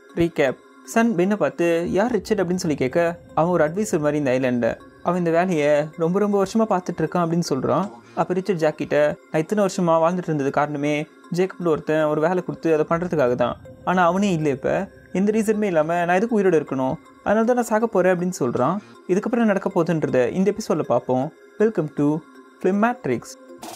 Recap. Sun பென்னை பார்த்து யார் Richard அப்படின்னு சொல்லி கேட்க, அவன் ஒரு அட்வைசர் மாதிரி இந்த ஐலாண்டில். அவன் இந்த வேலையை ரொம்ப வருஷமாக பார்த்துட்டு இருக்கான் அப்படின்னு சொல்கிறான். அப்போ ரிச்சர்ட் ஜாக் கிட்ட, நான் இத்தனை வருஷமாக வாழ்ந்துட்டு இருந்தது காரணமே ஜேக்கப்ல ஒருத்தன் ஒரு வேலை கொடுத்து அதை பண்ணுறதுக்காக தான். ஆனால் அவனே இல்லை, இப்போ எந்த ரீசனுமே இல்லாமல் நான் எதுக்கு உயிரோடு இருக்கணும், அதனால தான் நான் சாக போகிறேன் அப்படின்னு சொல்கிறான். இதுக்கப்புறம் நடக்க போகுதுன்றதை இந்த எபிசோடில் பார்ப்போம். Welcome to Film Matrix.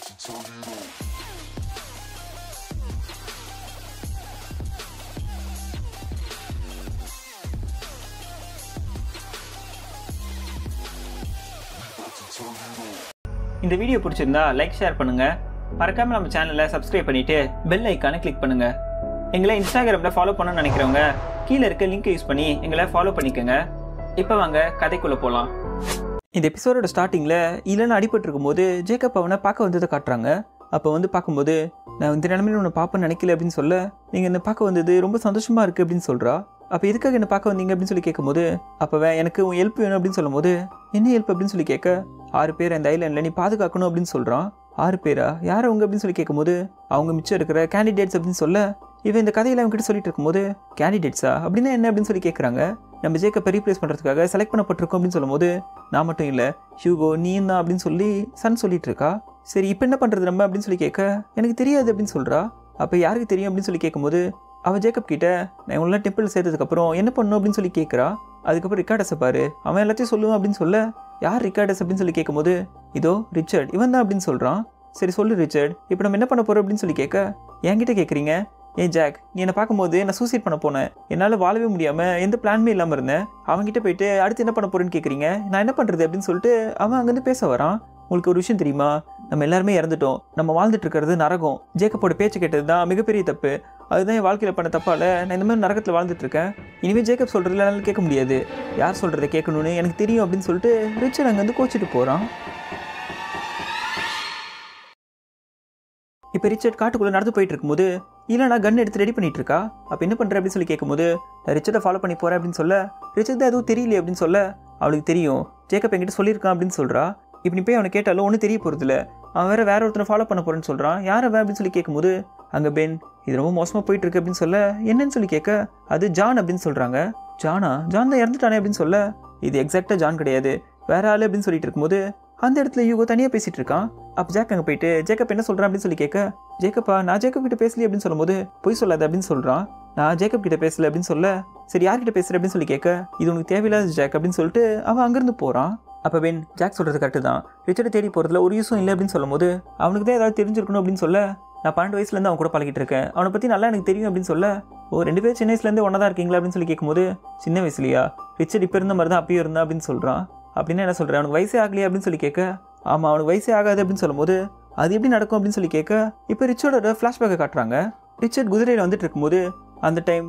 இந்த வீடியோ பிடிச்சிருந்தா லைக் ஷேர் பண்ணுங்க. மறக்காம நம்ம சேனலை சப்ஸ்கிரைப் பண்ணிட்டு பெல் ஐக்கானை கிளிக் பண்ணுங்க. எங்களை இன்ஸ்டாகிராமில் ஃபாலோ பண்ணணும்னு நினைக்கிறவங்க கீழே இருக்க லிங்க் யூஸ் பண்ணி எங்களை ஃபாலோ பண்ணிக்கோங்க. இப்போ வாங்க கதைக்குள்ளே போகலாம். இந்த எபிசோடோட ஸ்டார்டிங்கில் இல்லைன்னு அடிபட்டு போது ஜேக்கப் அவனை பார்க்க வந்ததை காட்டுறாங்க. அப்போ பார்க்கும்போது, நான் இந்த நிலமையில உன்னை பார்ப்பேன்னு நினைக்கல அப்படின்னு சொல்ல, நீங்கள் என்னை பார்க்க வந்தது ரொம்ப சந்தோஷமாக இருக்குது அப்படின்னு சொல்கிறா. அப்போ எதுக்காக என்னை பார்க்க வந்தீங்க அப்படின்னு சொல்லி கேட்கும்போது, அப்போ எனக்கு உன் ஹெல்ப் வேணும் அப்படின்னு சொல்லும் போது, என்ன ஹெல்ப் அப்படின்னு சொல்லி கேட்க, 6 பேர் அந்த ஐலாண்டில் நீ பாதுகாக்கணும் அப்படின்னு சொல்கிறான். 6 பேரா, யார் அவங்க அப்படின்னு சொல்லி கேட்கும்போது, அவங்க மிச்சம் இருக்கிற கேண்டிடேட்ஸ் அப்படின்னு சொல்ல, இவன் இந்த கதையில் அவங்க கிட்ட சொல்லிட்டு இருக்கும்போது, கேண்டிடேட்ஸா அப்படின்னா என்ன அப்படின்னு சொல்லி கேட்குறாங்க. நம்ம ஜேக்கப்பை ரீப்ளேஸ் பண்ணுறதுக்காக செலக்ட் பண்ணப்பட்டிருக்கோம் அப்படின்னு சொல்லும் போது, நான் மட்டும் இல்லை ஹியூகோ நீயும் தான் அப்படின்னு சொல்லி சன் சொல்லிட்டு இருக்கா. சரி இப்போ என்ன பண்ணுறது நம்ம அப்படின்னு சொல்லி கேட்க, எனக்கு தெரியாது அப்படின்னு சொல்கிறா. அப்போ யாருக்கு தெரியும் அப்படின்னு சொல்லி கேட்கும்போது, அவள் ஜேக்கப் கிட்ட, நான் இவங்கள டெம்பிள் சேர்த்ததுக்கப்புறம் என்ன பண்ணணும் அப்படின்னு சொல்லி கேட்குறா. அதுக்கப்புறம் ரிக்கார்டஸை பாரு, அவன் எல்லாத்தையும் சொல்லுவான் அப்படின்னு சொல்ல, யார் ரிக்கார்டஸ் அப்படின்னு சொல்லி கேட்கும்போது, இதோ ரிச்சர்ட் இவன் தான் அப்படின்னு சொல்கிறான். சரி சொல்லு ரிச்சர்ட், இப்போ நம்ம என்ன பண்ண போகிறோம் அப்படின்னு சொல்லி கேட்க, என்கிட்ட கேட்குறீங்க, ஏன் ஜாக் நீ என்னை பார்க்கும்போது நான் சூசைட் பண்ண போனேன், என்னால் வாழவே முடியாமல் எந்த பிளானுமே இல்லாமல் இருந்தேன், அவங்ககிட்ட போயிட்டு அடுத்து என்ன பண்ண போகிறேன்னு கேட்குறீங்க, நான் என்ன பண்ணுறது அப்படின்னு சொல்லிட்டு அவன் அங்கேருந்து பேச வரான். உங்களுக்கு ஒரு விஷயம் தெரியுமா, நம்ம எல்லாருமே இறந்துட்டோம், நம்ம வாழ்ந்துட்டு இருக்கிறது நரகம், ஜேக்கப்போட பேச்சு கேட்டது தான் மிகப்பெரிய தப்பு, அதுதான் என் வாழ்க்கையில் பண்ண தப்பால் நான் இந்த மாதிரி நரகத்தில் வாழ்ந்துட்டு இருக்கேன், இனிமேல் ஜேக்கப் சொல்கிறதுல என்னால் கேட்க முடியாது, யார் சொல்கிறத கேட்கணும்னு எனக்கு தெரியும் அப்படின்னு சொல்லிட்டு ரிச்சர்ட் அங்கேருந்து கோச்சிட்டு போகிறான். இப்போ ரிச்சர்ட் காட்டுக்குள்ளே நடந்து போயிட்டு இருக்கும்போது, இல்லை நான் கன் எடுத்து ரெடி பண்ணிட்டு இருக்கா. அப்போ என்ன பண்ணுற அப்படின்னு சொல்லி கேட்கும்போது, நான் ரிச்சர்ட்டை ஃபாலோ பண்ணி போகிறேன் அப்படின்னு சொல்ல, ரிச்சர்ட் தான் எதுவும் தெரியலையே அப்படின்னு சொல்ல, அவளுக்கு தெரியும் ஜேக்கப் என்கிட்ட சொல்லியிருக்கான் அப்படின்னு சொல்கிறா. இப்போ நீ போய் அவனை கேட்டாலும் ஒன்றும் தெரிய போகிறதில்ல, அவன் வேற ஒருத்தனை ஃபாலோ பண்ண போகிறேன்னு சொல்கிறான். யார் அவன் அப்படின்னு சொல்லி கேட்கும்போது, அங்கே பென் இது ரொம்ப மோசமாக போயிட்டு இருக்கு அப்படின்னு சொல்ல, என்னன்னு சொல்லி கேட்க, அது ஜான் அப்படின்னு சொல்கிறாங்க. ஜான் தான் இறந்துட்டானே அப்படின்னு சொல்ல, இது எக்ஸாக்டாக ஜான் கிடையாது, வேற ஆள் அப்படின்னு சொல்லிட்டு இருக்கும்போது, அந்த இடத்துல யூகோ தனியாக பேசிட்டு இருக்கான். அப்போ ஜாக் அங்கே போயிட்டு ஜேக்கப் என்ன சொல்கிறான் அப்படின்னு சொல்லி கேட்க, ஜேக்கப்பா நான் ஜேக்கப் கிட்ட பேசலையே அப்படின்னு சொல்லும்போது, பொய் சொல்லாது அப்படின்னு சொல்கிறான். நான் ஜேக்கப் கிட்ட பேசல அப்படின்னு சொல்ல, சரி யார்கிட்ட பேசுகிறேன் அப்படின்னு சொல்லி கேட்க, இது உனக்கு தேவையில்லாத ஜாக் அப்படின்னு சொல்லிட்டு அவன் அங்கேருந்து போகிறான். அப்போ பென் ஜாக் சொல்கிறது கரெக்டு தான், ரிச்சர்ட்டை தேடி போகிறதுல ஒரு யூஸும் இல்லை அப்படின்னு சொல்லும் போது, அவனுக்கு தான் ஏதாவது தெரிஞ்சிருக்கணும் அப்படின்னு சொல்ல, நான் 12 வயசுலேருந்து அவன் கூட பழகிட்டு இருக்கேன், அவனை பற்றி நல்லா எனக்கு தெரியும் அப்படின்னு சொல்ல, 2 பேர் சின்ன வயசுலேருந்து ஒன்றா தான் இருக்கீங்களா அப்படின்னு சொல்லி கேட்கும்போது, சின்ன வயசுலையா, ரிச்சர்ட் இப்போ இருந்த மாதிரி தான் அப்பயும் இருந்தா அப்படின்னு சொல்கிறான். அப்படின்னா என்ன சொல்கிறேன், அவனுக்கு வயசே ஆகலையா அப்படின்னு சொல்லி கேட்க, ஆமாம் அவனுக்கு வயசே ஆகாது அப்படின்னு சொல்லும்போது, அது எப்படி நடக்கும் அப்படின்னு சொல்லி கேட்க, இப்போ ரிச்சர்டோட ஃப்ளாஷ்பேக்கை காட்டுறாங்க. ரிச்சர்ட் குதிரையில் வந்துட்டு இருக்கும்போது, அந்த டைம்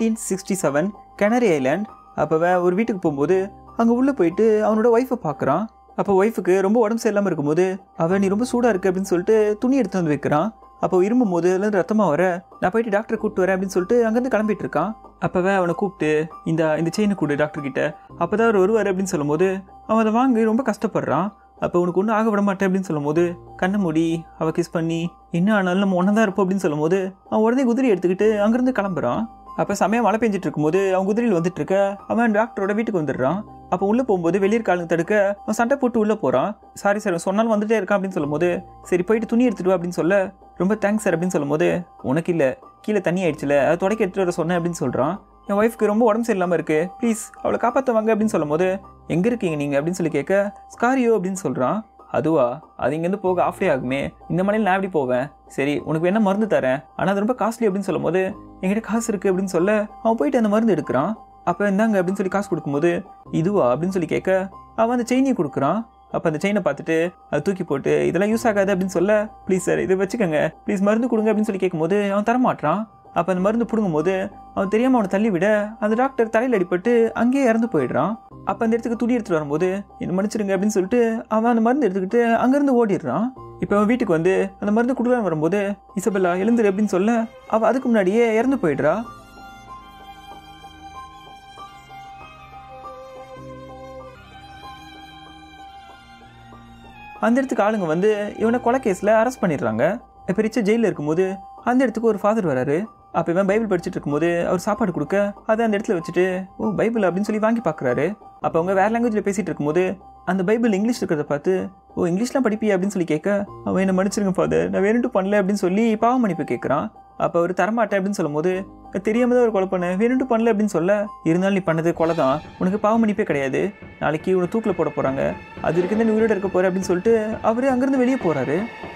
1867 கெனரி ஐலாண்ட். அப்போ ஒரு வீட்டுக்கு போகும்போது அங்கே உள்ளே போயிட்டு அவனோட ஒய்ஃபை பார்க்குறான். அப்போ ஒய்ஃபுக்கு ரொம்ப உடம்பு சரியில்லாமல் இருக்கும்போது, அவன் நீ ரொம்ப சூடாக இருக்கு அப்படின்னு சொல்லிட்டு துணி எடுத்து வந்து வைக்கிறான். அப்போ இருமும் போது அதுலேருந்து ரத்தமாக வர, நான் போயிட்டு டாக்டரை கூப்பிட்டு வரேன் அப்படின்னு சொல்லிட்டு அங்கேருந்து கிளம்பிட்டு இருக்கான். அப்போவே அவனை கூப்பிட்டு இந்த செயினை கூடு டாக்டர் கிட்ட, அப்போ தான் அவர் வருவார் அப்படின்னு சொல்லும்போது, அவன் அதை வாங்கி ரொம்ப கஷ்டப்படுறான். அப்போ உனக்கு ஒன்றும் ஆக விட மாட்டேன் அப்படின்னு சொல்லும்போது, கண்ணை மூடி அவள் கிஸ் பண்ணி, என்ன ஆனாலும் நம்ம ஒன்றா தான் இருப்போம் அப்படின்னு சொல்லும்போது, அவன் உடனே குதிரை எடுத்துக்கிட்டு அங்கேருந்து கிளம்புறான். அப்போ சமயம் மழை பெஞ்சிட்டு இருக்கும்போது அவன் குதிரையில் வந்துட்டு இருக்க, அவன் டாக்டரோட வீட்டுக்கு வந்துடுறான். அப்போ உள்ளே போகும்போது வெளியே காலுங்க தடுக்க அவன் சண்டை போட்டு உள்ளே போகிறான். சாரி சார் சொன்னாலும் வந்துட்டே இருக்கான் அப்படின்னு சொல்லும்போது, சரி போயிட்டு துணி எடுத்துட்டு வா அப்படின்னு சொல்ல, ரொம்ப தேங்க்ஸ் சார் அப்படின்னு சொல்லும்போது, உனக்கு இல்லை கீழே தண்ணி ஆயிடுச்சுல, அதை தொடக்க எடுத்துகிட்டு வர சொன்னேன் அப்படின்னு சொல்கிறான். என் ஒய்ஃப்க்கு ரொம்ப உடம்பு சரியில்லாமல் இருக்குது, ப்ளீஸ் அவளை காப்பாற்ற வாங்க அப்படின்னு சொல்லும்போது, எங்கே இருக்கீங்க நீங்கள் அப்படின்னு சொல்லி கேட்க, ஸ்காரியோ அப்படின்னு சொல்கிறான். அதுவா, அது இங்கேருந்து போக ஆஃப் டே ஆகுமே, இந்த மலையில் நான் எப்படி போவேன், சரி உனக்கு வேணா மருந்து தரேன், ஆனால் அது ரொம்ப காஸ்ட்லி அப்படின்னு சொல்லும்போது, என்கிட்ட காசு இருக்குது அப்படின்னு சொல்ல, அவன் போயிட்டு அந்த மருந்து எடுக்கிறான். அப்போ இந்தாங்க அப்படின்னு சொல்லி காசு கொடுக்கும்போது, இதுவா அப்படின்னு சொல்லி கேட்க, அவன் அந்த செயினையும் கொடுக்குறான். அப்போ அந்த செயினை பார்த்துட்டு அதை தூக்கி போட்டு, இதெல்லாம் யூஸ் ஆகாது அப்படின்னு சொல்ல, ப்ளீஸ் சார் இதை வச்சுக்கோங்க, ப்ளீஸ் மருந்து கொடுங்க அப்படின்னு சொல்லி கேட்கும்போது அவன் தரமாட்டான். அப்போ அந்த மருந்து பிடுங்கும் போது அவன் தெரியாமல் அவனை தள்ளி விட, அந்த டாக்டர் தலையில் அடிப்பட்டு அங்கேயே இறந்து போயிடுறான். அப்போ அந்த இடத்துக்கு துணி எடுத்துகிட்டு வரும்போது, என்ன மன்னிச்சிடுங்க அப்படின்னு சொல்லிட்டு அவன் அந்த மருந்து எடுத்துக்கிட்டு அங்கேருந்து ஓடிடுறான். இப்போ அவன் வீட்டுக்கு வந்து அந்த மருந்து கொடுக்கலாம் வரும்போது, இசபெல்லா எழுந்துரு அப்படின்னு சொல்ல, அவள் அதுக்கு முன்னாடியே இறந்து போயிடுறா. அந்த இடத்துக்கு ஆளுங்க வந்து இவனை கொலை கேஸில் அரெஸ்ட் பண்ணிடுறாங்க. இப்போ ரிச்சர்ட் ஜெயிலில் இருக்கும்போது அந்த இடத்துக்கு ஒரு ஃபாதர் வராரு. அப்போ இவன் பைபிள் படிச்சுட்டு இருக்கும்போது அவர் சாப்பாடு கொடுக்க அதை அந்த இடத்துல வச்சுட்டு ஓ பைபிள் அப்படின்னு சொல்லி வாங்கி பார்க்குறாரு. அப்போ அவங்க வேறு லாங்குவேஜில் பேசிகிட்டு இருக்கும்போது அந்த பைபிள் இங்கிலீஷ் இருக்கிறத பார்த்து ஓ இங்கிலீஷ்லாம் படிப்பியா அப்படின்னு சொல்லி கேட்க அவன் என்ன மன்னிச்சிருங்க ஃபாதர், நான் வேணும்ட்டு பண்ணல அப்படின்னு சொல்லி பாவ மன்னிப்பு கேட்குறான். அப்போ அவர் தரமாட்டேன் அப்படின்னு சொல்லும் போது தெரியாம தான் ஒரு கொலை பண்ண, வேணும்ட்டு பண்ணல அப்படின்னு சொல்ல, இருந்தாலும் நீ பண்ணது கொலை தான், உனக்கு பாவ மன்னிப்பே கிடையாது, நாளைக்கு உனக்கு தூக்கில் போட போகிறாங்க, அது இருக்குது நீ உயிரோடு இருக்க போகிற அப்படின்னு சொல்லிட்டு அவர் அங்கேருந்து வெளியே போகிறாரு.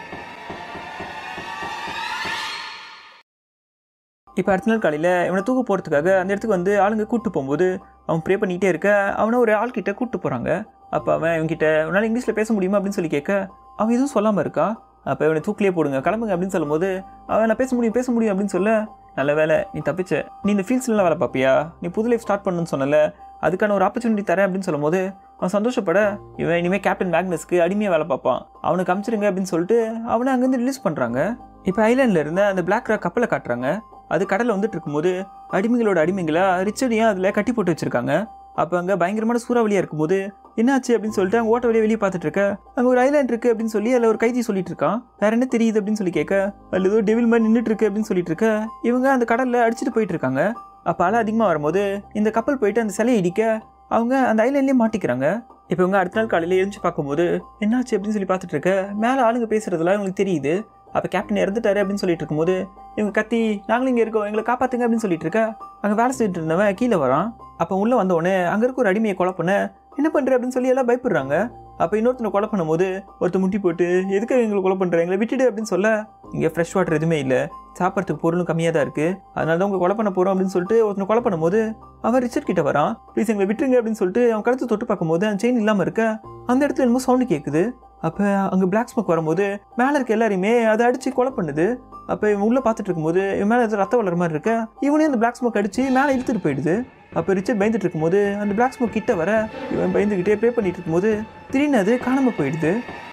இப்போ அடுத்த நாள் காலையில் இவனை தூக்க போகிறதுக்காக அந்த இடத்துக்கு வந்து ஆளுங்க கூப்பிட்டு போகும்போது அவன் ப்ரே பண்ணிகிட்டே இருக்க அவனை ஒரு ஆள்கிட்ட கூப்பிட்டு போகிறாங்க. அப்போ அவன் இவன்கிட்ட உன்னால் இங்கிலீஷில் பேச முடியுமா அப்படின்னு சொல்லி கேட்க அவன் எதுவும் சொல்லாமல் இருக்கா. அப்போ இவனை தூக்கிலே போடுங்க கிளம்புங்க அப்படின்னு சொல்லும் போது அவன் நான் பேச முடியும் அப்படின்னு சொல்ல, நல்ல வேலை நீ தப்பிச்ச, நீ இந்த ஃபீல்ட்ஸ்லாம் வேலை பார்ப்பியா, நீ புது லைஃப் ஸ்டார்ட் பண்ணணும்னு சொன்னல, அதுக்கான ஒரு ஆப்பர்ச்சுனிட்டி தரேன் அப்படின்னு சொல்லும் போது அவன் சந்தோஷப்பட இவன் இனிமேல் கேப்டன் மேக்னஸ்க்கு அடிமையாக வேலை பார்ப்பான், அவனுக்கு அமிச்சிருங்க அப்படின்னு சொல்லிட்டு அவனை அங்கேருந்து ரிலீஸ் பண்ணுறாங்க. இப்போ ஐலாண்டில் இருந்த அந்த பிளாக் ராக் கப்பலை காட்டுறாங்க. அது கடலில் வந்துட்டு இருக்கும்போது அடிமைகளோட அடிமைகளாக ரிச்சர்டையும் அதில் கட்டி போட்டு வச்சுருக்காங்க. அப்போ அங்கே பயங்கரமான சூறாவளியாக இருக்கும்போது என்னாச்சு அப்படின்னு சொல்லிட்டு அங்கே ஓட்ட வெளியே பார்த்துட்டு இருக்க அங்கே ஒரு ஐலாண்ட் இருக்குது அப்படின்னு சொல்லி அதில் ஒரு கைதி சொல்லிட்டு இருக்கான். வேற என்ன தெரியுது அப்படின்னு சொல்லி கேட்க அதில் ஏதோ டெவில் மாதிரி நின்றுட்டு இருக்கு அப்படின்னு சொல்லிட்டு இருக்க இவங்க அந்த கடலில் அடிச்சுட்டு போயிட்டு இருக்காங்க. அப்போ அலை அதிகமாக வரும்போது இந்த கப்பல் போயிட்டு அந்த சிலையை இடிக்க அவங்க அந்த ஐலாண்ட்லேயே மாட்டிக்கிறாங்க. இப்போ இவங்க அடுத்த நாள் காலையில் எழுந்து பார்க்கும்போது என்னாச்சு அப்படின்னு சொல்லி பார்த்துட்டு இருக்க மேலே ஆளுங்க பேசுறதுலாம் இவங்களுக்கு தெரியுது. அப்போ கேப்டன் இறந்துட்டாரு அப்படின்னு சொல்லிட்டு இருக்கும்போது இவங்க கத்தி நாங்களும் இங்கே இருக்கோம் எங்களை காப்பாற்றுங்க அப்படின்னு சொல்லிட்டு இருக்க அங்கே வேலை செஞ்சுட்டு இருந்தவன் கீழே வரான். அப்போ உள்ளே வந்தவொடனே அங்கே இருக்க ஒரு அடிமையை கொலை பண்ண என்ன பண்ணுற அப்படின்னு சொல்லி எல்லாம் பயப்படுறாங்க. அப்போ இன்னொருத்தனை கொலை பண்ணும்போது ஒருத்தர் முட்டி போட்டு எதுக்காக எங்களை கொலை பண்ணுற, எங்களை விட்டுடு அப்படின்னு சொல்ல, இங்கே ஃப்ரெஷ் வாட்டர் எதுவுமே இல்லை, சாப்பிட்றதுக்கு பொருளும் கம்மியாக தான் இருக்குது, அதனால தான் உங்களை கொலை பண்ண போகிறோம் அப்படின்னு சொல்லிட்டு ஒருத்தனை கொலை பண்ணும்போது அவன் ரிச்சர்ட் கிட்ட வரான். ப்ளீஸ் எங்களை விட்டுருங்க அப்படின்னு சொல்லிட்டு அவன் கழுத்து தொட்டு பார்க்கும்போது அந்த செயின் இல்லாமல் இருக்க அந்த இடத்துல என்னமோ சவுண்டு கேட்குது. அப்போ அங்கே பிளாக் ஸ்மோக் வரும்போது மேலே இருக்க எல்லாரையுமே அதை அடித்து கொலை பண்ணுது. அப்போ இவன் உள்ளே பார்த்துட்டு இருக்கும்போது இவன் மேலே ஏதோ ரத்த வளர மாதிரி இருக்க இவனே அந்த பிளாக் ஸ்மோக் அடித்து மேலே இழுத்துட்டு போயிடுது. அப்போ ரிச்சர்ட் பயந்துட்டு இருக்கும்போது அந்த பிளாக் ஸ்மோக் கிட்ட வர இவன் பயந்துக்கிட்டே ப்ரே பண்ணிட்டு இருக்கும்போது திடீர்னு அது காணாமல் போயிடுது.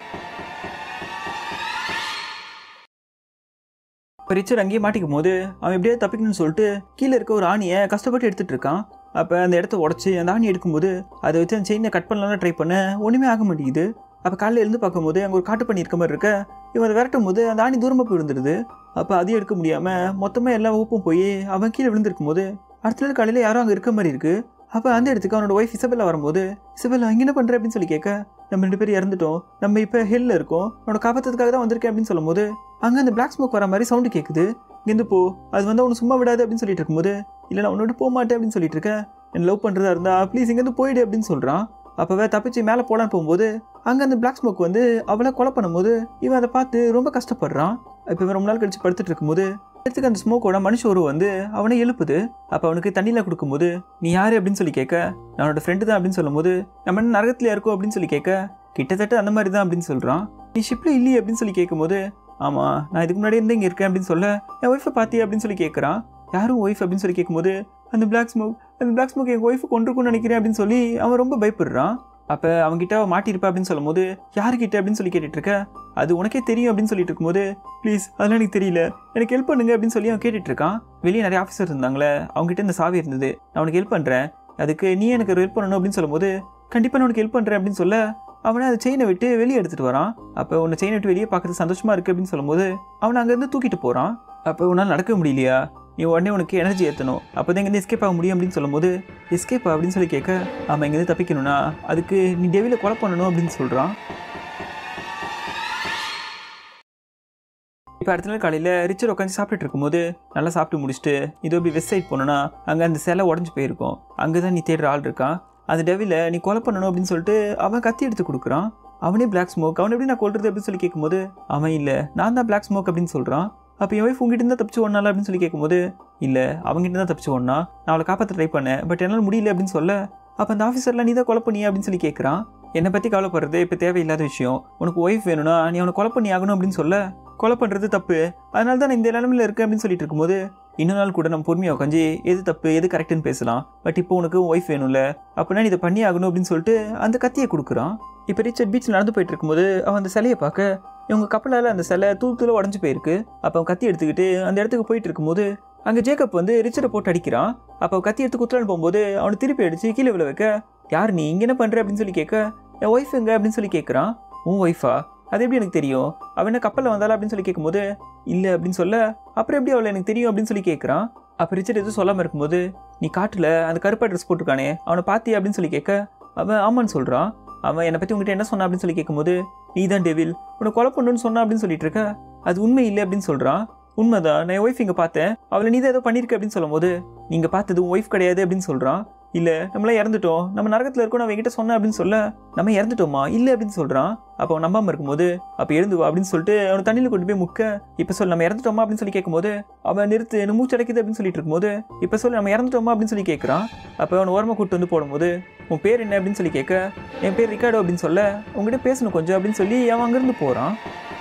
இப்போ ரிச்சர்ட் அங்கேயே மாட்டிக்கும் போது அவன் எப்படியாவது தப்பிக்கணும்னு சொல்லிட்டு கீழே இருக்க ஒரு ஆணியை கஷ்டப்பட்டு எடுத்துகிட்டு இருக்கான். அப்போ அந்த இடத்த உடச்சி அந்த ஆணி எடுக்கும்போது அதை வச்சு அந்த செயினை கட் பண்ணலாம் ட்ரை பண்ண ஒன்றுமே ஆக மாட்டேங்குது. அப்போ காலையில் எழுந்து பார்க்கும்போது அங்கே ஒரு காட்டு பண்ணி இருக்க மாதிரி இருக்க இவன் அதை விரட்டும் போது அந்த ஆணி தூரமாக போய் விழுந்துருது. அப்போ அதையும் எடுக்க முடியாமல் மொத்தமாக எல்லா ஊப்பும் போய் அவன் கீழே விழுந்திருக்கும் போது அடுத்த நாள் காலையில் யாரும் அங்கே இருக்க மாதிரி இருக்குது. அப்போ அந்த இடத்துக்கு அவனோட ஒய்ஃப் இசபெல்லா வரும்போது இசபெல்லா அங்கே என்ன பண்ணுற அப்படின்னு சொல்லி கேட்க நம்ம 2 பேரும் இறந்துட்டோம், நம்ம இப்போ ஹெல்லில் இருக்கோம், அவனோட காப்பாற்றத்துக்காக தான் வந்திருக்கேன் அப்படின்னு சொல்லும் போது அங்கே அந்த பிளாக் ஸ்மோக் வர மாதிரி சவுண்டு கேட்குது. இங்கேருந்து போ, அது வந்து அவனை சும்மா விடாது அப்படின்னு சொல்லிட்டு இருக்கும்போது இல்லை நான் உன்னோட போக மாட்டேன் அப்படின்னு சொல்லிட்டு இருக்கேன், என்ன லவ் பண்ணுறதா இருந்தா ப்ளீஸ் இங்கேருந்து போயிடு அப்படின்னு சொல்கிறான். அப்போவே தப்பிச்சு மேலே போகலான்னு போகும்போது அங்கே அந்த பிளாக் ஸ்மோக் வந்து அவளை கொலை பண்ணும்போது இவன் அதை பார்த்து ரொம்ப கஷ்டப்படுறான். இப்போ இவன் ரொம்ப நாள் கழிச்சு படுத்துட்டு இருக்கும்போது இடத்துக்கு அந்த ஸ்மோக்கோட மனுஷ உருவம் வந்து அவனை எழுப்புது. அப்போ அவனுக்கு தண்ணியில் கொடுக்கும்போது நீ யார் அப்படின்னு சொல்லி கேட்க நான் அவனோட ஃப்ரெண்டு தான் அப்படின்னு சொல்லும் போது நம்ம என்ன நரகத்தில் இருக்கோம் அப்படின்னு சொல்லி கேட்க கிட்டத்தட்ட அந்த மாதிரி தான் அப்படின்னு சொல்கிறான். நீ ஷிப்பில் இல்லையே அப்படின்னு சொல்லி கேட்கும்போது ஆமாம் நான் இதுக்கு முன்னாடி இருந்து இங்கே இருக்கேன் அப்படின்னு சொல்ல என் ஒய்ஃபை பார்த்தியா அப்படின்னு சொல்லி கேட்குறான். யாரும் ஒய்ஃப் அப்படின்னு சொல்லி கேட்கும்போது அந்த பிளாக் ஸ்மோக் என் ஒய்ஃபை கொண்டிருக்கும்னு நினைக்கிறேன் அப்படின்னு சொல்லி அவன் ரொம்ப பயப்படுறான். அப்போ அவங்ககிட்ட மாட்டியிருப்பா அப்படின்னு சொல்லும் போது யாருக்கிட்ட அப்படின்னு சொல்லி கேட்டுட்டு இருக்க அது உனக்கே தெரியும் அப்படின்னு சொல்லிட்டு இருக்கும்போது ப்ளீஸ் அதெல்லாம் எனக்கு தெரியல, எனக்கு ஹெல்ப் பண்ணுங்க அப்படின்னு சொல்லி அவன் கேட்டுட்டு இருக்கான். வெளியே நிறைய ஆஃபீஸர் இருந்தாங்களே அவங்ககிட்ட இந்த சாவி இருந்தது, நான் உனக்கு ஹெல்ப் பண்ணுறேன், அதுக்கு நீ எனக்கு ஹெல்ப் பண்ணணும் அப்படின்னு சொல்லும்போது கண்டிப்பாக நான் உனக்கு ஹெல்ப் பண்ணுறேன் அப்படின்னு சொல்ல அவனை அந்த செயினை விட்டு வெளியே எடுத்துகிட்டு வரான். அப்போ உன்னை செயினை விட்டு வெளியே பார்க்கறது சந்தோஷமாக இருக்குது அப்படின்னு சொல்லும்போது அவனை அங்கேருந்து தூக்கிட்டு போகிறான். அப்போ உன்னால் நடக்க முடியலையா, நீ உடனே உனக்கு எனர்ஜி ஏற்றணும், அப்போ தான் இங்கேருந்து எஸ்கேப் ஆக முடியும் அப்படின்னு சொல்லும்போது எஸ்கேப் அப்படின்னு சொல்லி கேட்க ஆமாம் இங்கேருந்து தப்பிக்கணும்னா அதுக்கு நீ டெவிலை கொலை பண்ணணும் அப்படின்னு சொல்கிறான். இப்போ அடுத்த நாள் காலையில் ரிச்சர்ட் உட்காந்து சாப்பிட்டுட்டு இருக்கும்போது நல்லா சாப்பிட்டு முடிச்சுட்டு இதோ இப்படி வெஸ்ட் சைட் போனோன்னா அங்கே அந்த சிலை உடஞ்சி போயிருக்கும், அங்கே தான் நீ தேடுற ஆள் இருக்கான், அந்த டெவிலை நீ கொலை பண்ணணும் அப்படின்னு சொல்லிட்டு அவன் கத்தி எடுத்து கொடுக்குறான். அவனே பிளாக் ஸ்மோக், அவனை எப்படி நான் கொல்றது அப்படின்னு சொல்லி கேட்கும்போது அவன் இல்லை நான் தான் பிளாக் ஸ்மோக் அப்படின்னு சொல்கிறான். அப்போ என் ஒய்ஃப் உங்ககிட்ட இருந்தால் தப்பிச்சு ஓடனால அப்படின்னு சொல்லி கேட்கும்போது இல்லை அவங்ககிட்ட தான் தப்பிச்சு ஓடனா, நான் அவளை காப்பாற்ற ட்ரை பண்ணேன் பட் என்னால் முடியல அப்படின்னு சொல்ல அப்போ அந்த ஆஃபீஸர்லாம் நீ தான் கொலை பண்ணியா அப்படின்னு சொல்லி கேட்குறான். என்னை பற்றி கவலைப்படுறது இப்போ தேவையில்லாத விஷயம், உனக்கு ஒய்ஃப் வேணும்னா நீ அவனை கொலை பண்ணி ஆகணும் அப்படின்னு சொல்ல கொலை பண்ணுறது தப்பு, அதனால தான் நான் இந்த நிலமையில் இருக்கேன் அப்படின்னு சொல்லிட்டு இருக்கும்போது இன்னொரு நாள் கூட நம்ம பொறுமையாக உட்காந்து எது தப்பு எது கரெக்டுன்னு பேசலாம், பட் இப்போ உனக்கு ஒய்ஃப் வேணும்ல அப்படின்னா நீ இதை பண்ணி ஆகணும் அப்படின்னு சொல்லிட்டு அந்த கத்தியை கொடுக்குறான். இப்போ ரிச்சர்ட் பீச் நடந்து போயிட்டு இருக்கும்போது அவன் அந்த சிலையை பார்க்க இவங்க கப்பலால் அந்த சிலை தூள் உடஞ்சி போயிருக்கு. அப்போ அவன் கத்தி எடுத்துக்கிட்டு அந்த இடத்துக்கு போயிட்டு இருக்கும்போது அங்கே ஜேக்கப் வந்து ரிச்சர்டை போட்டு அடிக்கிறான். அப்போ கத்தி எடுத்து குத்துலான்னு போகும்போது அவனை திருப்பி அடித்து கீழே விழ வைக்க யார் நீ இங்கே என்ன பண்ணுற அப்படின்னு சொல்லி கேட்க என் ஒய்ஃப் எங்க அப்படின்னு சொல்லி கேட்குறான். உன் ஒய்ஃபா, அது எப்படி எனக்கு தெரியும்? அவன் என்ன கப்பலில் வந்தாளா அப்படின்னு சொல்லி கேட்கும்போது இல்லை அப்படின்னு சொல்ல, அப்புறம் எப்படி அவளை எனக்கு தெரியும் அப்படின்னு சொல்லி கேட்குறான். அப்போ ரிச்சர்ட் எதுவும் சொல்லாமல் இருக்கும்போது, நீ காட்டில் அந்த கருப்பா ட்ரெஸ் போட்டிருக்கானே அவனை பார்த்தியா அப்படின்னு சொல்லி கேட்க, அவன் ஆமான்னு சொல்கிறான். அவன் என்னை பற்றி உங்ககிட்ட என்ன சொன்னான் அப்படின்னு சொல்லி கேட்கும்போது, நீ தான் டெவில், உன்னை கொலை பண்ணுன்னு சொன்னா அப்படின்னு சொல்லிட்டு இருக்க, அது உண்மை இல்லை அப்படின்னு சொல்கிறான். உண்மைதான், நான் என் ஒய்ஃப் இங்கே பார்த்தேன், அவளை நீ தான் ஏதோ பண்ணியிருக்க அப்படின்னு சொல்லும் போது, நீங்கள் பார்த்தது உன் ஒய்ஃப் கிடையாது அப்படின்னு சொல்கிறான். இல்லை, நம்மளாம் இறந்துட்டோம், நம்ம நரகத்தில் இருக்கோம், அவன் என்கிட்ட சொன்னேன் அப்படின்னு சொல்ல, நம்ம இறந்துட்டோமா இல்லை அப்படின்னு சொல்கிறான். அப்போ அவன் நம்பாமல் இருக்கும்போது, அப்போ எழுந்துவா அப்படின்னு சொல்லிட்டு அவனை தண்ணியில் கொண்டு போய் முக்க, இப்போ சொல்லு நம்ம இறந்துட்டோமா அப்படின்னு சொல்லி கேட்கும்போது, அவன் நிறுத்து எனக்கு மூச்சு அடைக்குது அப்படின்னு சொல்லிட்டு இருக்கும்போது, இப்போ சொல்லு நம்ம இறந்துட்டோமா அப்படின்னு சொல்லி கேட்குறான். அப்போ அவனை ஓரமாக கூப்பிட்டு வந்து போடும்போது, உன் பேர் என்ன அப்படின்னு சொல்லி கேட்க, என் பேர் ரிக்கார்டோ அப்படின்னு சொல்ல, உங்ககிட்ட பேசணும் கொஞ்சம் அப்படின்னு சொல்லி அவன் அங்கேருந்து போகிறான்.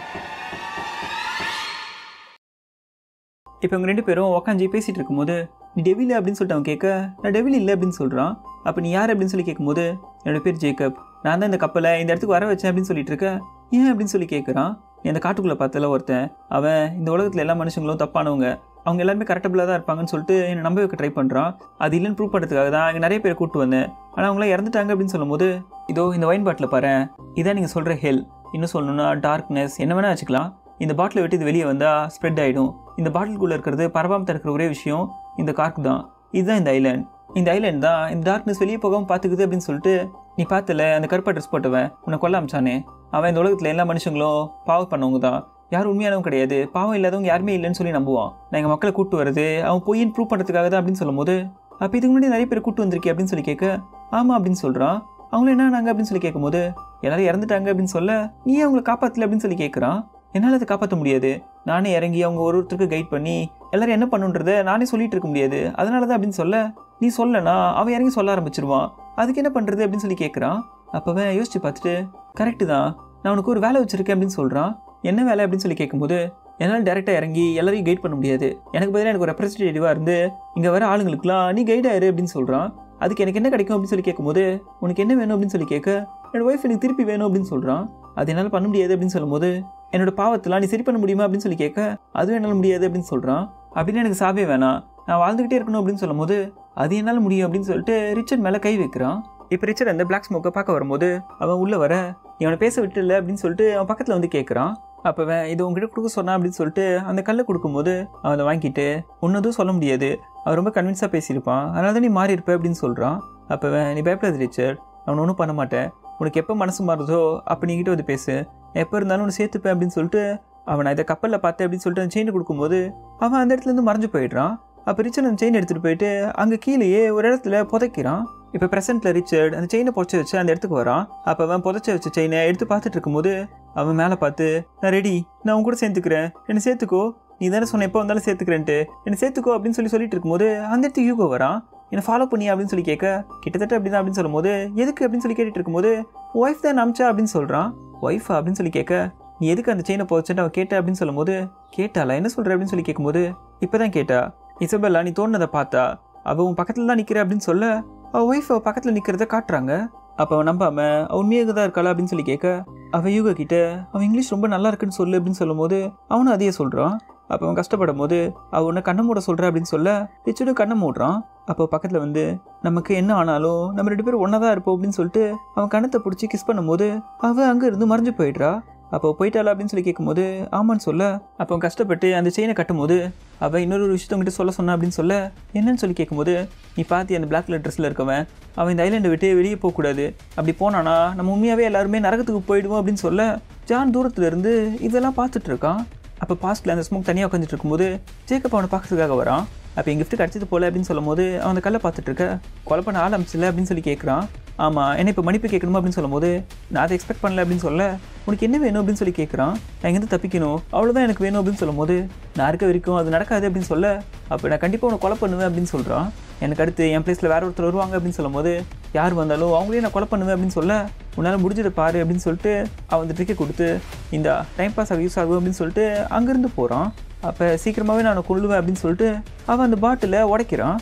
இப்போ இவங்க 2 பேரும் உக்காஞ்சி பேசிகிட்டு இருக்கும்போது, நீ டெவில் அப்படின்னு சொல்லிட்டு அவன் கேட்க, நான் டெவில் இல்லை அப்படின்னு சொல்கிறான். அப்போ நீ யார் அப்படின்னு சொல்லி கேட்கும்போது, என்னோட பேர் ஜேக்கப், நான் தான் இந்த கப்பலை இந்த இடத்துக்கு வர வச்சேன் அப்படின்னு சொல்லிட்டு இருக்க. ஏன் அப்படின்னு சொல்லி கேட்குறான். நீ அந்த காட்டுக்குள்ளே பார்த்தல ஒருத்தன், அவன் இந்த உலகத்தில் எல்லா மனுஷங்களும் தப்பானவங்க, அவங்க எல்லாருமே கரெக்டபிளாக தான் இருப்பாங்கன்னு சொல்லிட்டு என்னை நம்ப வைக்க ட்ரை பண்ணுறான். அது இல்லைன்னு ப்ரூவ் பண்ணுறதுக்காக தான் இங்கே நிறைய பேர் கூப்பிட்டு வந்தேன், ஆனால் அவங்களாம் இறந்துட்டாங்க அப்படின்னு சொல்லும்போது, இதோ இந்த ஒயின் பாட்டில் பாரு, இதான் நீங்கள் சொல்கிற ஹெல், இன்னும் சொல்லணும்னா டார்க்னஸ், என்ன வேணால் வச்சுக்கலாம். இந்த பாட்டிலை விட்டு இது வெளியே வந்தால் ஸ்ப்ரெட் ஆகிடும். இந்த பாட்டிலுக்குள்ளே இருக்கிறது பரவாமல் தடுக்கிற ஒரே விஷயம் இந்த கார்க் தான். இதுதான் இந்த ஐலாண்ட். இந்த ஐலாண்ட் தான் இந்த டார்க்னஸ் வெளியே போகாமல் பார்த்துக்குது அப்படின்னு சொல்லிட்டு, நீ பார்த்தல அந்த கருப்பா ட்ரெஸ் போட்டவன் உன்னை கொல்ல அமிச்சானே, அவன் இந்த உலகத்தில் எல்லா மனுஷங்களும் பாவம் பண்ணவங்க தான், யாரும் உண்மையானவங்க கிடையாது, பாவம் இல்லாதவங்க யாருமே இல்லைன்னு சொல்லி நம்புவான். நான் எங்கள் மக்களை கூப்பிட்டு வருது அவன் பொய்ன்னு ப்ரூவ் பண்ணுறதுக்காக தான் அப்படின்னு சொல்லும் போது, அப்போ இதுக்கு முன்னாடி நிறைய பேர் கூப்பிட்டு வந்திருக்கே அப்படின்னு சொல்லி கேட்க, ஆமாம் அப்படின்னு சொல்கிறான். அவங்களும் என்ன நாங்கள் அப்படின்னு சொல்லி கேட்கும்போது, எல்லாரும் இறந்துட்டாங்க அப்படின்னு சொல்ல, நீ அவங்களை காப்பாற்றல அப்படின்னு சொல்லி கேட்குறான். என்னால் அதை காப்பாற்ற முடியாது, நானே இறங்கி அவங்க ஒருத்தருக்கு கைட் பண்ணி எல்லாரும் என்ன பண்ணுன்றதை நானே சொல்லிட்டு இருக்க முடியாது, அதனால தான் அப்படின்னு சொல்ல, நீ சொல்லனா அவன் இறங்கி சொல்ல ஆரம்பிச்சிருவான், அதுக்கு என்ன பண்ணுறது அப்படின்னு சொல்லி கேட்குறான். அப்போவே யோசிச்சு பார்த்துட்டு, கரெக்டு தான், நான் உனக்கு ஒரு வேலை வச்சுருக்கேன் அப்படின்னு சொல்கிறான். என்ன வேலை அப்படின்னு சொல்லி கேட்கும்போது, என்னால் டேரெக்டாக இறங்கி எல்லாரையும் கைட் பண்ண முடியாது, எனக்கு பதிலாக எனக்கு ஒரு ரெப்ரஸன்டேட்டிவாக இருந்து இங்கே வர ஆளுங்களுக்குலாம் நீ கைடாயிரு அப்படின்னு சொல்கிறான். அதுக்கு எனக்கு என்ன கிடைக்கும் அப்படின்னு சொல்லி கேட்கும்போது, உனக்கு என்ன வேணும் அப்படின்னு சொல்லி கேட்க, என்னோட ஒய்ஃப் எனக்கு திருப்பி வேணும் அப்படின்னு சொல்கிறான். அது என்னால் பண்ண முடியாது அப்படின்னு சொல்லும்போது, என்னோட பாவத்தெல்லாம் நீ சரி பண்ண முடியுமா அப்படின்னு சொல்லி கேட்க, அதுவும் என்னால் முடியாது அப்படின்னு சொல்கிறான். அப்படின்னு எனக்கு சாவே வேணாம், நான் வாழ்ந்துக்கிட்டே இருக்கணும் அப்படின்னு சொல்லும் போது, அது என்னால் முடியும் அப்படின்னு சொல்லிட்டு ரிச்சர்ட் மேலே கை வைக்கிறான். இப்போ ரிச்சர்ட் அந்த பிளாக் ஸ்மோக்கை பார்க்க வரும்போது, அவன் உள்ளே வர, நீ அவனை பேச விட்டு இல்லை அப்படின்னு சொல்லிட்டு அவன் பக்கத்தில் வந்து கேட்குறான். அப்போ அவன் இது உங்ககிட்ட கொடுக்க சொன்னான் அப்படின்னு சொல்லிட்டு அந்த கல்லை கொடுக்கும்போது, அவன் அதை வாங்கிட்டு ஒன்றதும் சொல்ல முடியாது, அவன் ரொம்ப கன்வின்ஸாக பேசியிருப்பான், அதனால தான் நீ மாறி இருப்ப அப்படின்னு சொல்கிறான். அப்போ அவன், நீ பயப்படாது ரிச்சர்ட், நான் ஒன்றும் பண்ண மாட்டேன், உனக்கு எப்போ மனசு மாறுதோ அப்போ நீங்கிட்ட வந்து பேசு, எப்போ இருந்தாலும் ஒன்று சேர்த்துப்பேன் அப்படின்னு சொல்லிட்டு அவனை இதை கப்பலில் பார்த்தேன் அப்படின்னு சொல்லிட்டு அந்த செயின் கொடுக்கும்போது, அவன் அந்த இடத்துலேருந்து மறைஞ்சு போயிடுறான். அப்போ ரிச்சர்ட் அந்த செயின் எடுத்துகிட்டு போயிட்டு அங்கே கீழேயே ஒரு இடத்துல புதைக்கிறான். இப்போ ப்ரெசென்ட்டில் ரிச்சர்ட் அந்த செயினை புதைச்சி வச்சு அந்த இடத்துக்கு வரான். அப்போ அவன் புதைச்சி வச்ச செயினை எடுத்து பார்த்துட்டு இருக்கும்போது, அவன் மேலே பார்த்து, நான் ரெடி, நான் உன் கூட சேர்த்துக்கிறேன், என்னை சேர்த்துக்கோ, நீ தானே சொன்ன எப்போ வந்தாலும் சேர்த்துக்கிறேன்ட்டு, என்னை சேர்த்துக்கோ அப்படின்னு சொல்லிட்டு இருக்கும்போது அந்த இடத்துக்கு யூகோ வரான். என்னை ஃபாலோ பண்ணி அப்படின்னு சொல்லி கேட்க, கிட்டத்தட்ட அப்படி தான் அப்படின்னு சொல்லும்போது, எதுக்கு அப்படின்னு சொல்லி கேட்டுட்டு இருக்கும்போது, ஒய்ஃப் தான் அமிச்சா அப்படின்னு சொல்கிறான். ஒய்ஃபா அப்படின்னு சொல்லி கேட்க, நீ எதுக்கு அந்த செயினை போச்சுட்டு அவன் கேட்ட அப்படின்னு சொல்லும்போது, கேட்டாளா என்ன சொல்கிற அப்படின்னு சொல்லி கேட்கும்போது, இப்போ தான் கேட்டா, இசபெல்லா நீ தோணுனதை பார்த்தா, அவள் உன் பக்கத்தில் தான் நிற்கிற அப்படின்னு சொல்ல, அவள் ஒய்ஃப் அவள் பக்கத்தில் நிற்கிறத காட்டுறாங்க. அப்போ அவன் நம்பாமல் அவன் உண்மையாக தான் இருக்காளா அப்படின்னு சொல்லி கேட்க, அவள் யூகா கிட்ட அவன் இங்கிலீஷ் ரொம்ப நல்லா இருக்குன்னு சொல்லு அப்படின்னு சொல்லும் போது அவனும் அதையே சொல்கிறான். அப்போ அவன் கஷ்டப்படும் போது அவன் உன்னை கண்ணை மூட சொல்கிற அப்படின்னு சொல்ல, ரிச்சர்டும் கண்ணை மூடுறான். அப்போ பக்கத்தில் வந்து, நமக்கு என்ன ஆனாலும் நம்ம 2 பேரும் ஒன்றா தான் இருப்போம் அப்படின்னு சொல்லிட்டு அவன் கண்ணத்தை பிடிச்சி கிஸ் பண்ணும்போது அவள் அங்கே இருந்து மறைஞ்சு போயிடுறா. அப்போ போயிட்டாளா அப்படின்னு சொல்லி கேட்கும்போது ஆமான்னு சொல்ல, அப்போ அவன் கஷ்டப்பட்டு அந்த செயினை கட்டும்போது அவள் இன்னொரு விஷயத்த உங்ககிட்ட சொல்ல சொன்னா அப்படின்னு சொல்ல, என்னன்னு சொல்லி கேட்கும்போது, நீ பார்த்து அந்த பிளாக் கலர் ட்ரெஸ்ஸில் இருக்கவன் அவன் இந்த ஐலாண்டை விட்டு வெளியே போகக்கூடாது, அப்படி போனானா நம்ம உண்மையாகவே எல்லாருமே நரகத்துக்கு போயிடுவோம் அப்படின்னு சொல்ல, ஜான் தூரத்தில் இருந்து இதெல்லாம் பார்த்துட்டு இருக்கான். அப்போ பாஸ்ட்டில் அந்த ஸ்மோக் தனியாக உட்காந்துட்டு இருக்கும்போது ஜேக்கப் அவனை பார்க்கறதுக்காக வரான். அப்போ என் கிஃப்ட்டு கிடச்சது போல அப்படின்னு சொல்லும் போது அவன் அந்த கல்லை பார்த்துட்டு இருக்க, கொலை பண்ண ஆரம்பிச்சில்ல அப்படின்னு சொல்லி கேட்குறான். ஆமாம், என்ன இப்போ மன்னிப்பு கேட்கணுமா அப்படின்னு சொல்லும் போது, நான் அதை எக்ஸ்பெக்ட் பண்ணல அப்படின்னு சொல்ல, உனக்கு என்ன வேணும் அப்படின்னு சொல்லி கேட்குறான். நான் எங்கேருந்து தப்பிக்கணும், அவ்வளோதான் எனக்கு வேணும் அப்படின்னு சொல்லும் போது, நான் இருக்க வரைக்கும் அது நடக்காது அப்படின்னு சொல்ல, அப்போ நான் கண்டிப்பாக உன்னை கொலை பண்ணுவேன் அப்படின்னு சொல்கிறான். எனக்கு அடுத்து என் பிளேஸில் வேற ஒருத்தர் வருவாங்க அப்படின்னு சொல்லும் போது, யார் வந்தாலும் அவங்களே நான் கொலை பண்ணுவேன் அப்படின்னு சொல்ல, உன்னால் முடிஞ்சதை பாரு அப்படின்னு சொல்லிட்டு அவன் அந்த ட்ரிக்கை கொடுத்து, இந்த டைம் பாஸ் ஆக யூஸ் ஆகும் அப்படின்னு சொல்லிட்டு அங்கேருந்து போகிறான். அப்போ சீக்கிரமாகவே நான் கொல்லுவேன் அப்படின்னு சொல்லிட்டு அவன் அந்த பாட்டிலை உடைக்கிறான்.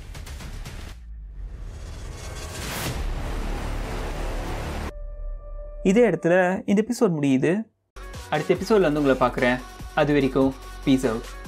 இதே இடத்துல இந்த எபிசோட் முடியுது. அடுத்த எபிசோடில் வந்து உங்களை பார்க்குறேன். அது வரைக்கும் பீஸ் அவுட்.